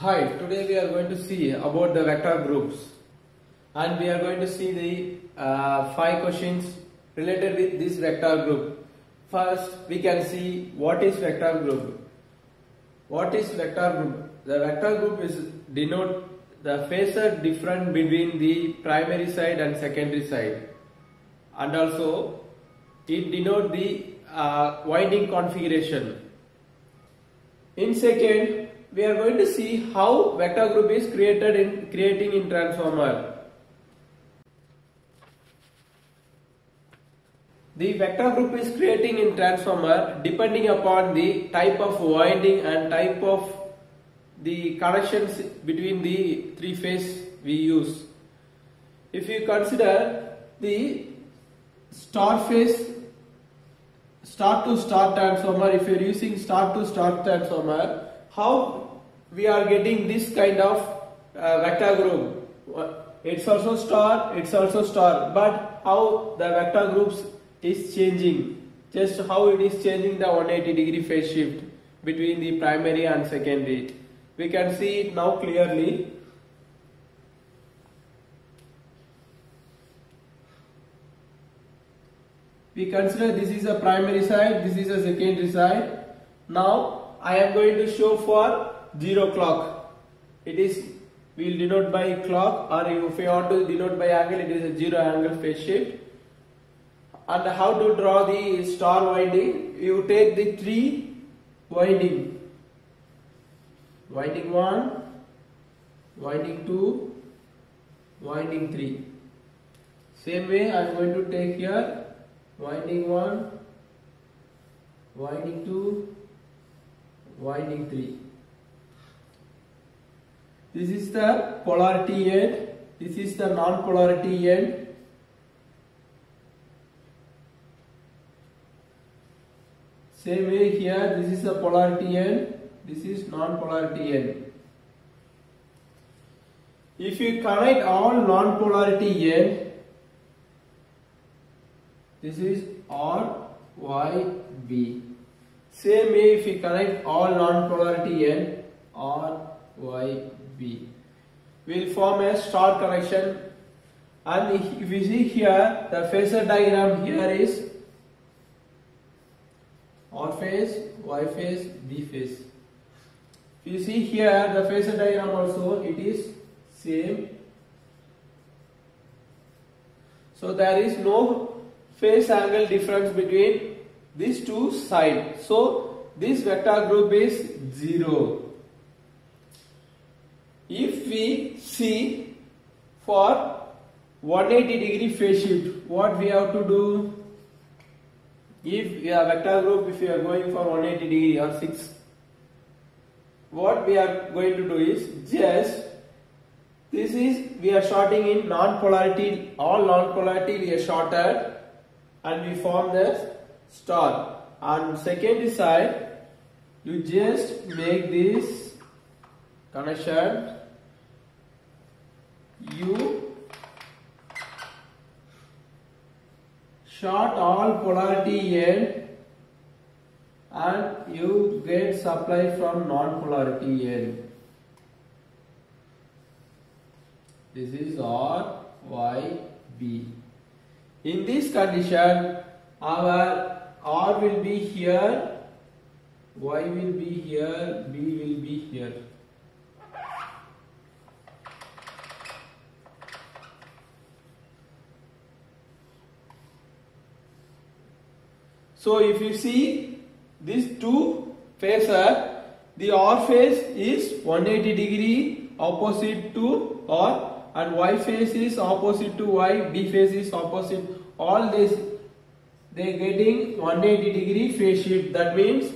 Hi, today we are going to see about the vector groups, and we are going to see the 5 questions related with this vector group. First, we can see what is vector group. What is vector group? The vector group is denote the phasor difference between the primary side and secondary side, and also it denote the winding configuration. In second, we are going to see how vector group is creating in transformer. The vector group is creating in transformer depending upon the type of winding and type of the connections between the 3 phase we use. If you consider the star phase, star to star transformer, if you are using star to star transformer, how we are getting this kind of vector group? It's also star, but how the vector groups is changing, just how it is changing the 180-degree phase shift between the primary and secondary. We can see it now clearly. We consider this is a primary side, this is a secondary side. Now I am going to show for 0 clock. It is, we will denote by clock, or if you want to denote by angle, it is a 0 angle phase shift. And how to draw the star winding? You take the 3 winding. Winding 1, winding 2, winding 3. Same way I am going to take here winding 1, winding 2, winding 3. This is the polarity end, this is the non-polarity end. Same way here, this is the polarity end, this is non-polarity end. If you connect all non-polarity end, this is R, Y, B. Same way if you connect all non-polarity end, R, Y, B, we will form a star connection. And if you see here, the phasor diagram here is R phase, Y phase, B phase. If you see here, the phasor diagram also, it is same. So there is no phase angle difference between these two sides. So this vector group is 0. If we see for 180-degree phase shift, what we have to do? If a vector group, if we are going for 180 degree or 6, what we are going to do is just this is, we are shorting in non-polarity, all non-polarity we are shorted and we form the star. On secondary side, you just make this connection, you short all polarity end and you get supply from non-polarity end. This is R, Y, B. In this condition, our R will be here, Y will be here, B will be here. So if you see these two phasor, the R phase is 180 degree opposite to R, and Y phase is opposite to Y, B phase is opposite. All this they getting 180 degree phase shift. That means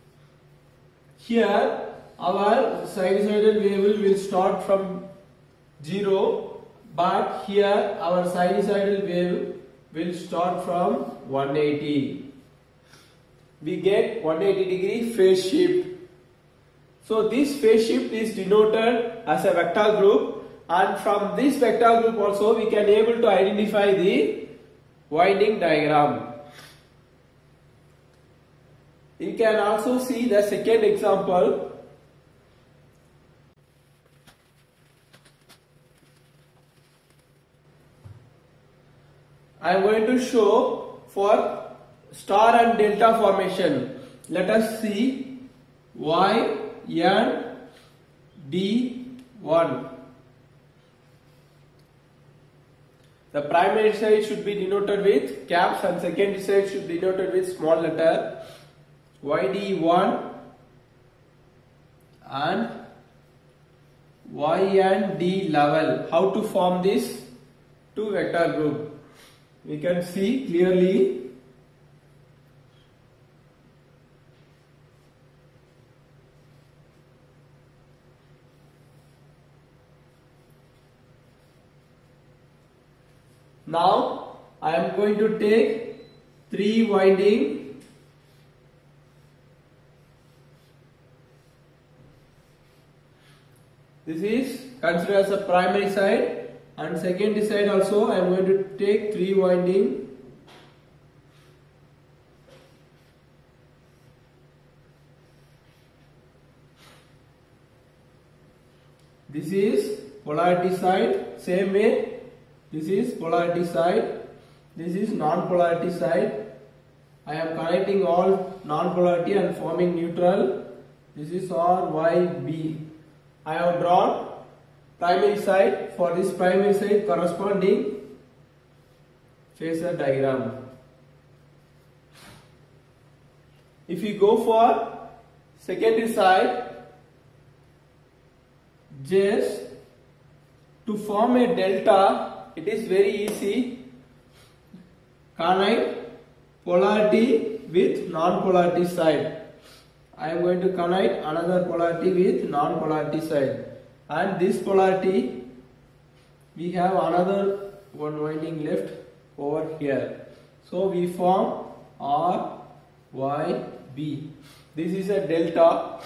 here our sinusoidal wave will start from 0, but here our sinusoidal wave will start from 180. We get 180 degree phase shift. So this phase shift is denoted as a vector group, and from this vector group also we can able to identify the winding diagram. You can also see the second example. I am going to show for star and delta formation. Let us see Y and D1. The primary side should be denoted with caps and secondary side should be denoted with small letter. YD1 and Y and D level. How to form this two vector group? We can see clearly. Now I am going to take 3 winding this is considered as a primary side, and secondary side also I am going to take 3 winding. This is polarity side, same way. This is polarity side, this is non-polarity side. I am connecting all non-polarity and forming neutral. This is R, Y, B. I have drawn primary side. For this primary side corresponding phasor diagram. If you go for secondary side, just to form a delta, it is very easy. Connect polarity with non-polarity side. I am going to connect another polarity with non-polarity side, and this polarity we have another one winding left over here. So we form R, Y, B. This is a delta.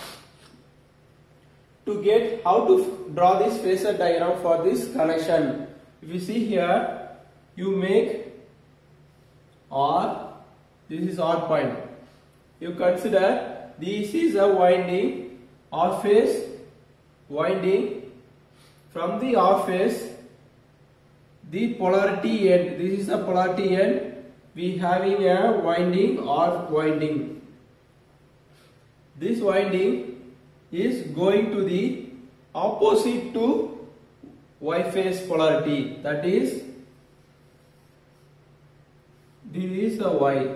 To get how to draw this phasor diagram for this connection, if you see here, you make R, this is R point. You consider this is a winding, R phase winding. From the R phase, the polarity end, this is the polarity end, we having a winding R winding. This winding is going to the opposite to Y phase polarity, that is, this is the Y.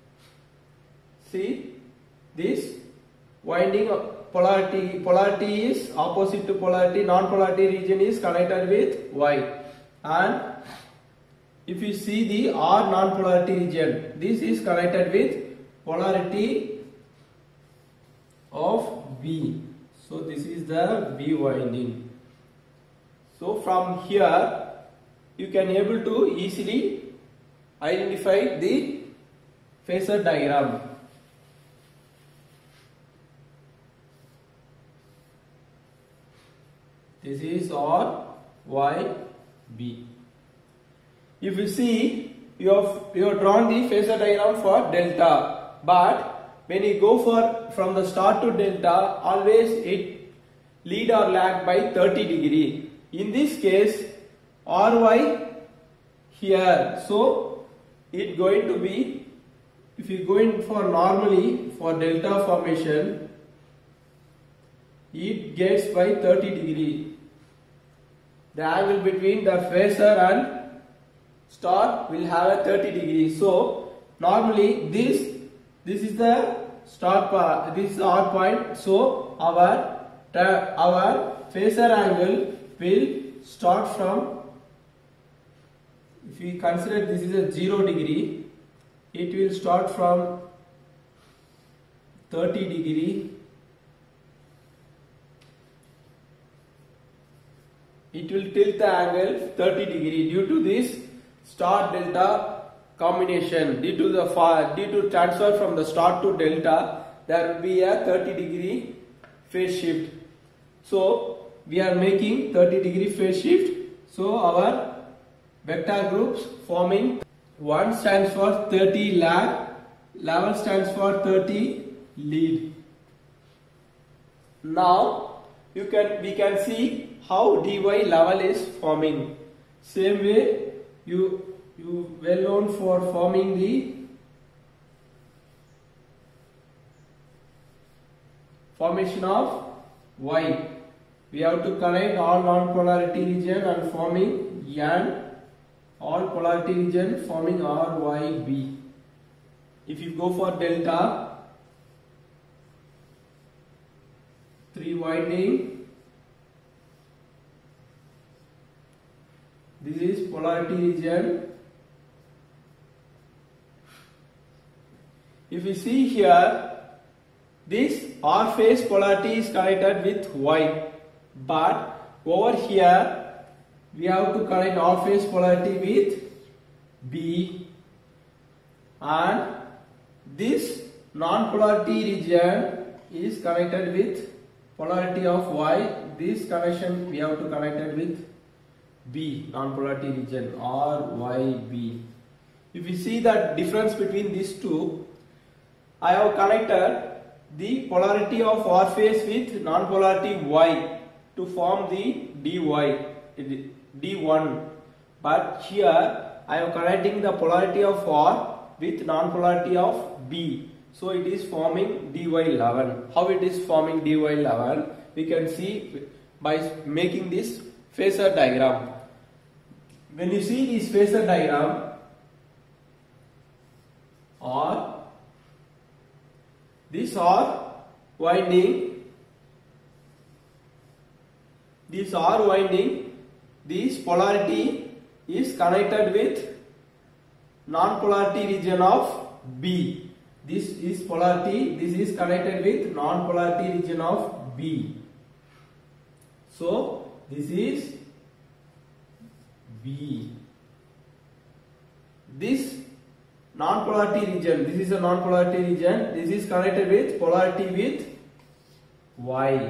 See, this winding polarity is opposite to polarity, non-polarity region is connected with Y, and if you see the R non-polarity region, this is connected with polarity of B. So this is the B winding. So from here you can able to easily identify the phasor diagram. This is R, Y, B. If you see, you have drawn the phasor diagram for delta, but when you go for from the start to delta, always it lead or lag by 30 degree. In this case, RY here, so it going to be, if you go in for normally for delta formation, it gets by 30 degree. The angle between the phasor and star will have a 30 degree. So normally this is the star part, this is R point. So our phasor angle will start from, if we consider this is a 0 degree, it will start from 30 degree. It will tilt the angle 30 degree due to this star delta combination. Due to transfer from the star to delta, there will be a 30 degree phase shift. So we are making 30 degree phase shift. So our vector groups forming, 1 stands for 30 lag, level stands for 30 lead. Now we can see how dy level is forming. Same way, you you well known for forming the formation of Y. We have to connect all non-polarity region and forming N, all polarity region forming R, Y, B. If you go for delta, 3 winding, this is polarity region. If you see here, this R phase polarity is connected with Y, but over here we have to connect R phase polarity with B, and this non-polarity region is connected with polarity of Y. This connection we have to connect it with B, non-polarity region, R, Y, B. If you see the difference between these two, I have connected the polarity of R phase with non-polarity Y to form the D1, but here I am connecting the polarity of R with non-polarity of B, so it is forming dy11. How it is forming dy11? We can see by making this phasor diagram. When you see this phasor diagram, or this R winding, this polarity is connected with non-polarity region of B. This is polarity, this is connected with non-polarity region of B. So this is B. This non-polarity region, this is a non-polarity region, this is connected with polarity with Y.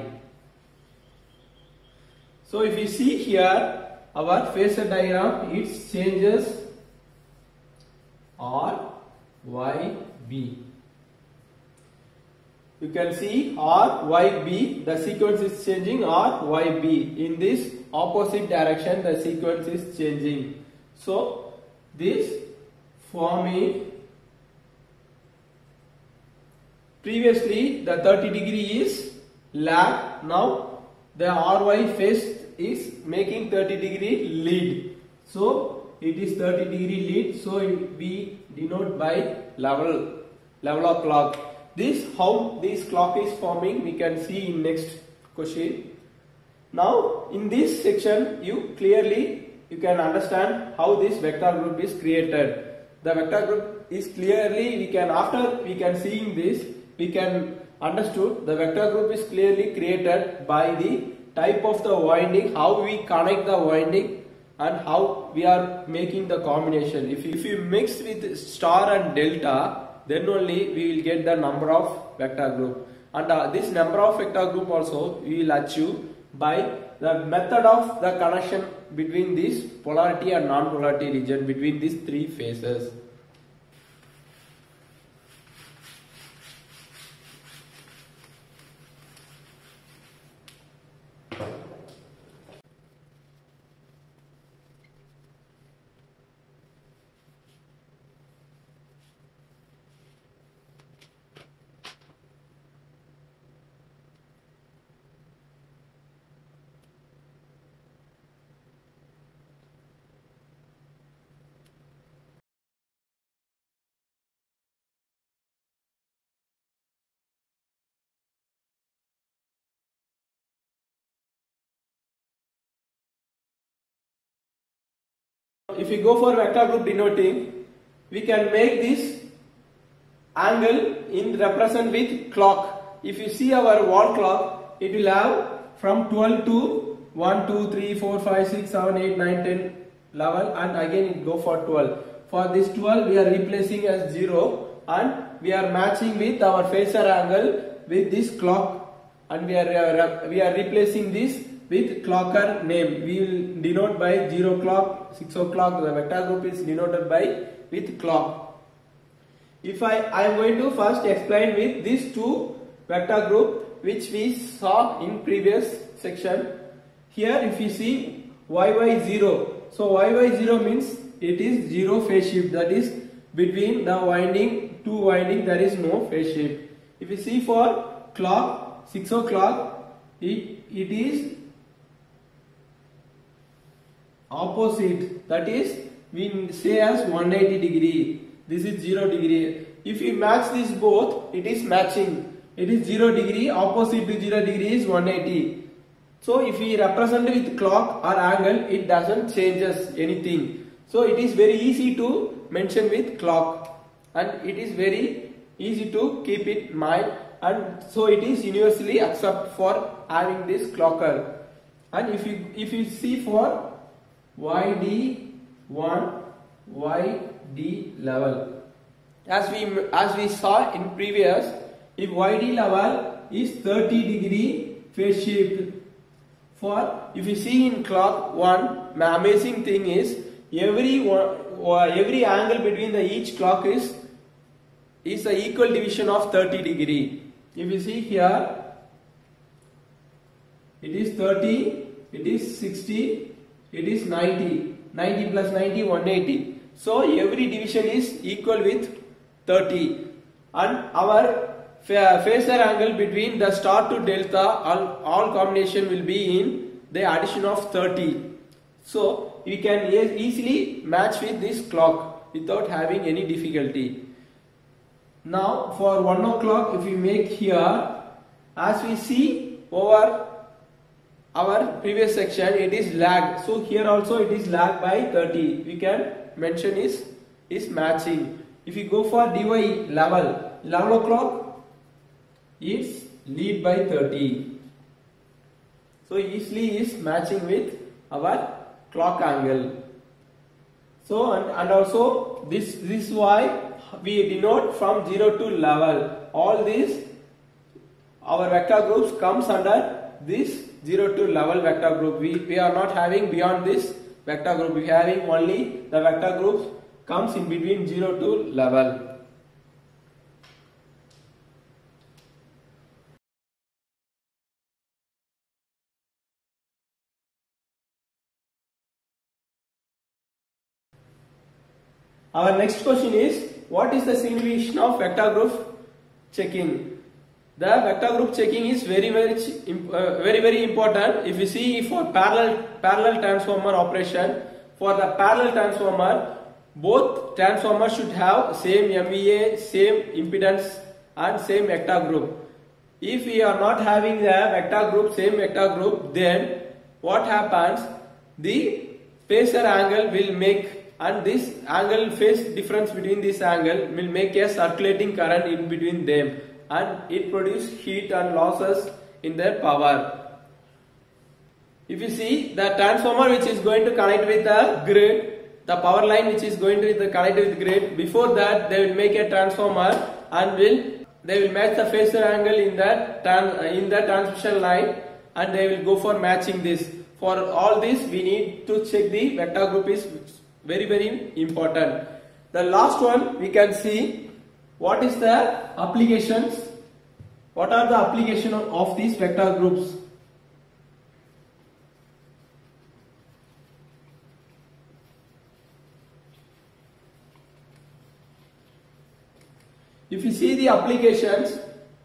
So if you see here our phasor diagram, it changes R, Y, B. You can see R, Y, B, the sequence is changing R, Y, B. In this opposite direction the sequence is changing. So this forming, previously the 30 degree is lag, now the RY phase is making 30 degree lead. So it is 30 degree lead, so we denote by level of clock. This, how this clock is forming, we can see in next question. Now in this section you can understand how this vector group is created. The vector group is clearly, after we can seeing this, we can understood the vector group is clearly created by the type of the winding, how we connect the winding and how we are making the combination. If you mix with star and delta, then only we will get the number of vector group, and this number of vector group also we will achieve by the method of the connection between this polarity and non-polarity region between these three phases. If we go for vector group denoting, we can make this angle in represent with clock. If you see our wall clock, it will have from 12 to 1, 2, 3, 4, 5, 6, 7, 8, 9, 10, 11, and again it go for 12. For this 12 we are replacing as 0 and we are matching with our phasor angle with this clock, and we are replacing this with clocker name. We will denote by 0 o'clock, 6 o'clock. The vector group is denoted by with clock. If I am going to first explain with these two vector group which we saw in previous section. Here if you see YY0, so YY0 means it is zero phase shift, that is between the winding, two winding there is no phase shift. If you see for clock 6 o'clock, it is opposite, that is we say as 180 degree, this is 0 degree. If you match these both, it is matching. It is 0 degree, opposite to 0 degree is 180. So if we represent with clock or angle, it doesn't changes anything. So it is very easy to mention with clock, and it is very easy to keep it in mind, and so it is universally accepted for having this clocker. And if you see for YD1, YD level, as we saw in previous, if YD level is 30 degree phase shift, for if you see in clock 1, the amazing thing is every angle between the each clock is the equal division of 30 degree. If you see here, it is 30, it is 60, it is 90, 90 plus 90, 180. So every division is equal with 30, and our phasor angle between the star to delta, all combination will be in the addition of 30. So we can easily match with this clock without having any difficulty. Now for 1 o'clock, if we make here, as we see over our previous section, it is lag. So here also it is lag by 30. We can mention is matching. If you go for DY level, 11 o'clock, it's lead by 30. So easily is matching with our clock angle. So and also this is why we denote from 0 to level. All these our vector groups comes under this 0 to level vector group. We are not having beyond this vector group. We are having only the vector groups comes in between 0 to level. Our next question is, what is the signification of vector group checking? The vector group checking is very important. If you see for parallel transformer operation, for the parallel transformer, both transformers should have same MVA, same impedance and same vector group. If we are not having the vector group, same vector group, then what happens? The phasor angle will make, and this angle phase difference between this angle will make a circulating current in between them, and it produces heat and losses in their power. If you see the transformer which is going to connect with the grid, the power line which is going to connect with grid, before that they will make a transformer and they will match the phasor angle in the transmission line, and they will go for matching this. For all this we need to check the vector group is very important. The last one we can see what is the applications. What are the application of these vector groups? If you see the applications,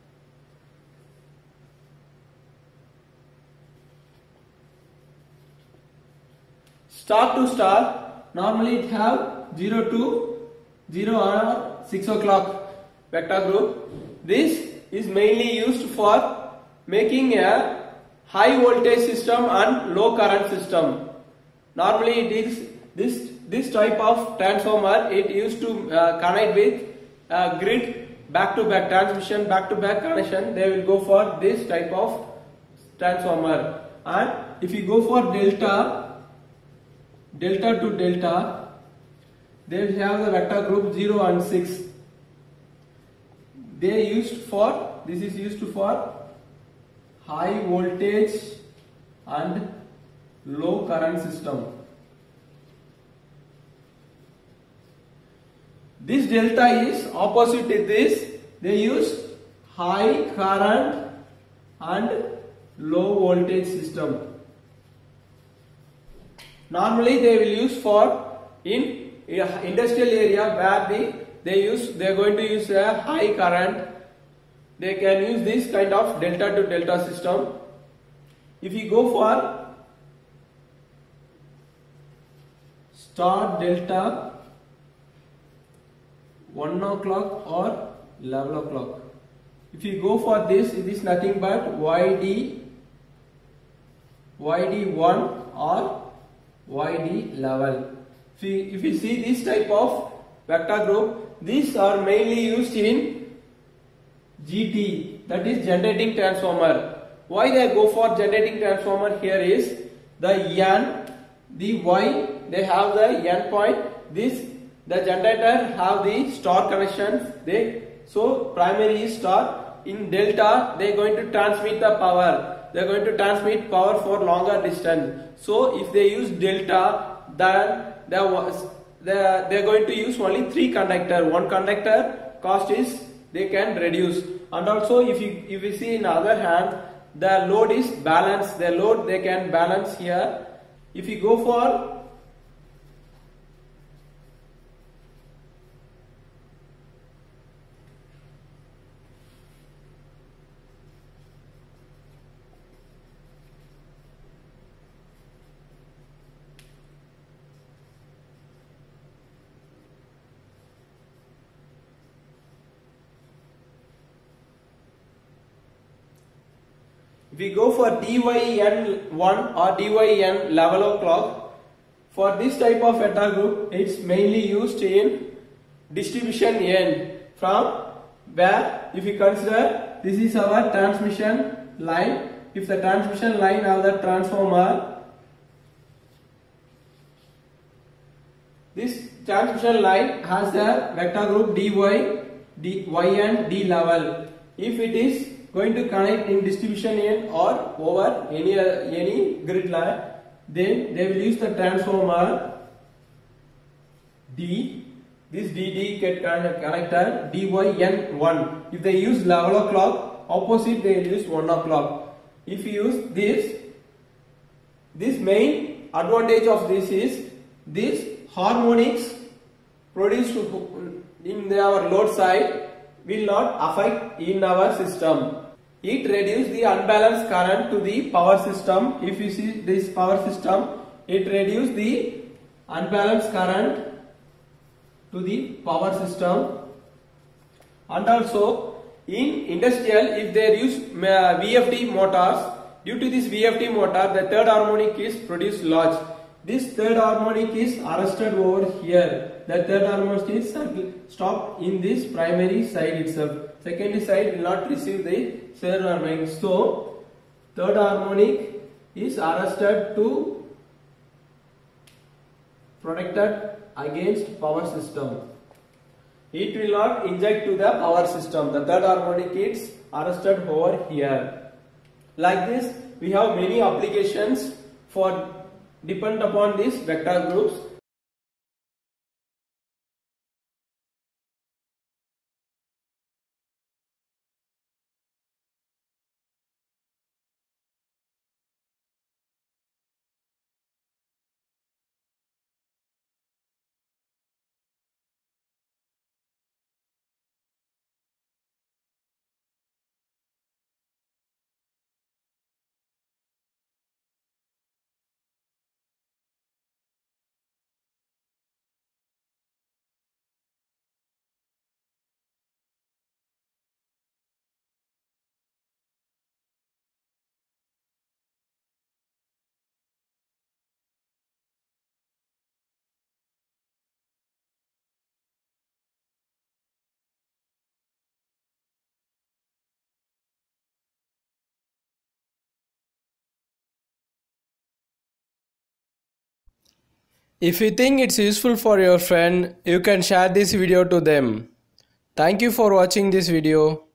star to star, normally it have 0 to 0 or 6 o'clock vector group. This is mainly used for making a high voltage system and low current system. Normally it is this type of transformer, it used to connect with grid back to back transmission, back to back connection. They will go for this type of transformer. And if you go for delta to delta, they will have the vector group 0 and 6. This is used for high voltage and low current system. This delta is opposite to this. They use high current and low voltage system. Normally they will use for in industrial area where they are going to use a high current. They can use this kind of delta to delta system. If you go for star delta 1 o'clock or 11 o'clock, if you go for this, it is nothing but YD1 or YD11. If you see this type of vector group, these are mainly used in GT, that is generating transformer. Why they go for generating transformer here is the N, the Y, they have the N point. This the generator have the star connections. So primary is star. In delta, they are going to transmit the power. They are going to transmit power for longer distance. So if they use delta, then they are going to use only 3 conductor. One conductor cost is they can reduce. And also if you see in the other hand, the load is balanced. The load they can balance here. If you go for we go for DYN1 or DYN11 o'clock, for this type of vector group, it's mainly used in distribution N, from where if you consider this is our transmission line. If the transmission line of the transformer, this transmission line has the vector group YN D level. If it is going to connect in distribution N or over any grid line, then they will use the transformer D. This DD get connected DYN1. If they use 11 o'clock, opposite they will use 1 o'clock. If you use this main advantage of this is this harmonics produced in our load side will not affect in our system. It reduces the unbalanced current to the power system. If you see this power system, it reduces the unbalanced current to the power system. And also in industrial, if they use VFD motors, due to this VFD motor, the third harmonic is produced large. This third harmonic is arrested over here. The third harmonic is stopped in this primary side itself. Secondary side will not receive the third harmonic. So third harmonic is arrested to protected against power system. It will not inject to the power system. The third harmonic is arrested over here. Like this, we have many applications for depend upon these vector groups. If you think it's useful for your friend, you can share this video to them. Thank you for watching this video.